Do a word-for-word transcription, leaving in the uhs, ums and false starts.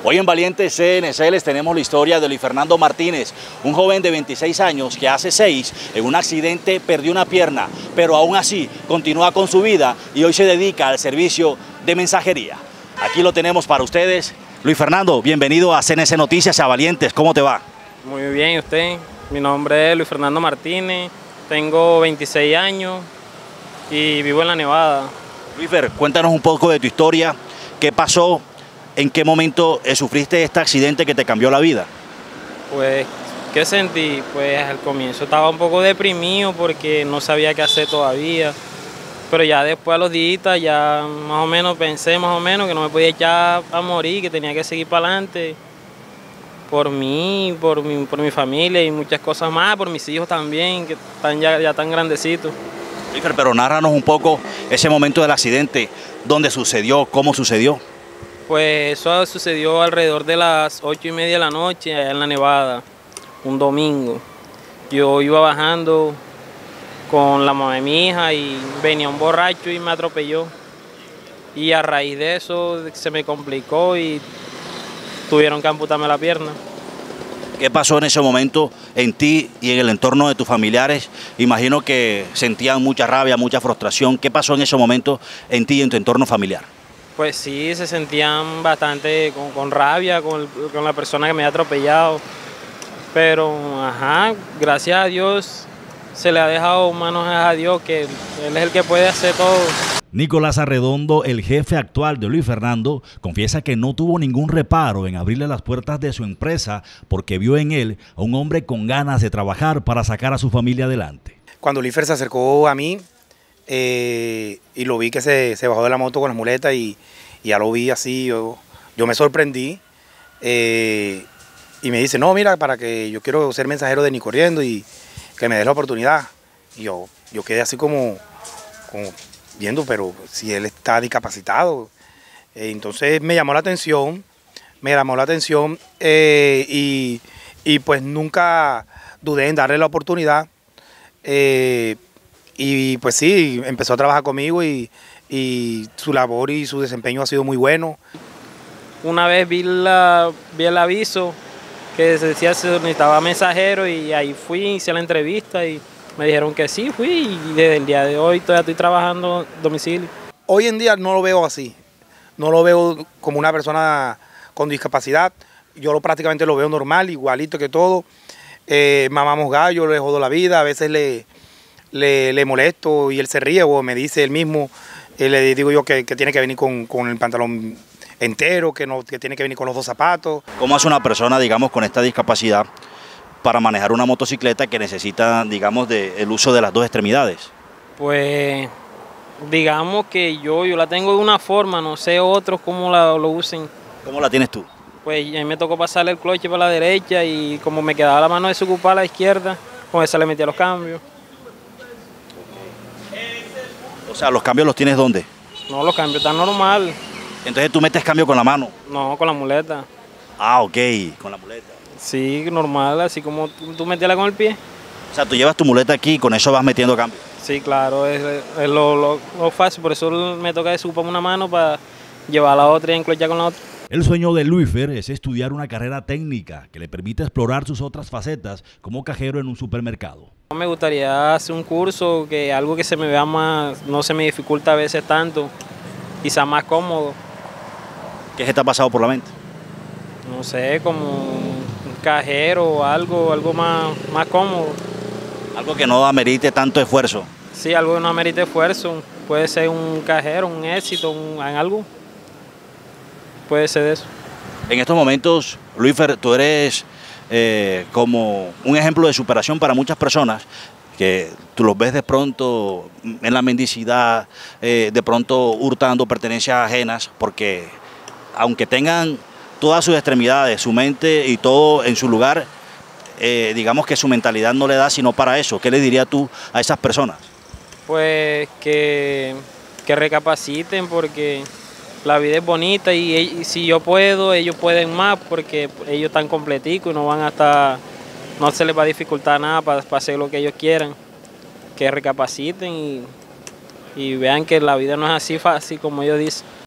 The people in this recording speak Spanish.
Hoy en Valientes C N C les tenemos la historia de Luis Fernando Martínez, un joven de veintiséis años que hace seis en un accidente perdió una pierna, pero aún así continúa con su vida y hoy se dedica al servicio de mensajería. Aquí lo tenemos para ustedes. Luis Fernando, bienvenido a C N C Noticias, a Valientes, ¿cómo te va? Muy bien, ¿y usted? Mi nombre es Luis Fernando Martínez, tengo veintiséis años y vivo en La Nevada. Luis Fer, cuéntanos un poco de tu historia, ¿qué pasó? ¿En qué momento eh, sufriste este accidente que te cambió la vida? Pues, ¿qué sentí? Pues al comienzo estaba un poco deprimido porque no sabía qué hacer todavía. Pero ya después a los días ya más o menos pensé más o menos que no me podía echar a morir, que tenía que seguir para adelante. Por mí, por mi, por mi familia y muchas cosas más, por mis hijos también, que están ya, ya tan grandecitos. Luis Fer, pero nárranos un poco ese momento del accidente, dónde sucedió, cómo sucedió. Pues eso sucedió alrededor de las ocho y media de la noche allá en La Nevada, un domingo. Yo iba bajando con la mamá de mi hija y venía un borracho y me atropelló. Y a raíz de eso se me complicó y tuvieron que amputarme la pierna. ¿Qué pasó en ese momento en ti y en el entorno de tus familiares? Imagino que sentían mucha rabia, mucha frustración. ¿Qué pasó en ese momento en ti y en tu entorno familiar? Pues sí, se sentían bastante con, con rabia con, el, con la persona que me había atropellado. Pero, ajá, gracias a Dios se le ha dejado manos a Dios, que Él es el que puede hacer todo. Nicolás Arredondo, el jefe actual de Luis Fernando, confiesa que no tuvo ningún reparo en abrirle las puertas de su empresa porque vio en él a un hombre con ganas de trabajar para sacar a su familia adelante. Cuando Luis Fer se acercó a mí eh, y lo vi que se, se bajó de la moto con las muletas y, y ya lo vi así, yo, yo me sorprendí eh, y me dice, no, mira, para que yo quiero ser mensajero de Ni Corriendo y que me des la oportunidad. Y yo, yo quedé así como, como viendo, pero si él está discapacitado. Eh, entonces me llamó la atención, me llamó la atención eh, y, y pues nunca dudé en darle la oportunidad. Eh, y pues sí, empezó a trabajar conmigo y, y su labor y su desempeño ha sido muy bueno. Una vez vi, la, vi el aviso que se decía que se necesitaba mensajero y ahí fui, hice la entrevista y me dijeron que sí, fui y desde el día de hoy todavía estoy trabajando en domicilio. Hoy en día no lo veo así, no lo veo como una persona con discapacidad, yo lo, prácticamente lo veo normal, igualito que todo. Eh, mamamos gallo, le jodo la vida, a veces le, le, le molesto y él se ríe o me dice él mismo, eh, le digo yo que, que tiene que venir con, con el pantalón entero, que, no, que tiene que venir con los dos zapatos. ¿Cómo hace una persona, digamos, con esta discapacidad para manejar una motocicleta que necesita, digamos, de, el uso de las dos extremidades? Pues, digamos que yo, yo la tengo de una forma, no sé otros cómo la, lo usen. ¿Cómo la tienes tú? Pues a mí me tocó pasarle el cloche para la derecha y como me quedaba la mano desocupada a la izquierda, con esa le metía los cambios. O sea, ¿los cambios los tienes dónde? No, los cambios están normal. Entonces tú metes cambio con la mano. No, con la muleta. Ah, ok, con la muleta. Sí, normal, así como tú, tú metíala con el pie. O sea, tú llevas tu muleta aquí y con eso vas metiendo cambio. Sí, claro, es, es lo, lo, lo fácil, por eso me toca desocuparme una mano para llevar la otra y enclochar con la otra. El sueño de Luis Fer es estudiar una carrera técnica que le permita explorar sus otras facetas como cajero en un supermercado. Me gustaría hacer un curso, que algo que se me vea más, no se me dificulta a veces tanto, quizás más cómodo. ¿Qué se te ha pasado por la mente? No sé, como un cajero o algo, algo más, más cómodo. Algo que no amerite tanto esfuerzo. Sí, algo que no amerite esfuerzo. Puede ser un cajero, un éxito, un, en algo. Puede ser eso. En estos momentos, Luis Fer, tú eres eh, como un ejemplo de superación para muchas personas que tú los ves de pronto en la mendicidad, eh, de pronto hurtando pertenencias ajenas, porque aunque tengan todas sus extremidades, su mente y todo en su lugar, eh, digamos que su mentalidad no le da sino para eso. ¿Qué le dirías tú a esas personas? Pues que, que recapaciten porque la vida es bonita y, y si yo puedo, ellos pueden más porque ellos están completicos y no van a estar, no se les va a dificultar nada para, para hacer lo que ellos quieran. Que recapaciten y, y vean que la vida no es así fácil como ellos dicen.